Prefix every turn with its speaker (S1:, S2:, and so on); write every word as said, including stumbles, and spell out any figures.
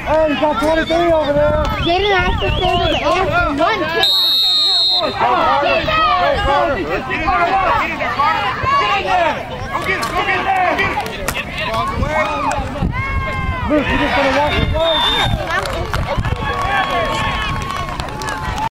S1: Hey, you got twenty-three over there.
S2: Jaden has to stay with the air for one kick.
S1: Go, Carter. Go, Carter. Get in there, Carter. Get in there, Carter. Get in there. Go get it. Go get it. Go get it. Luke, you just gonna walk the play?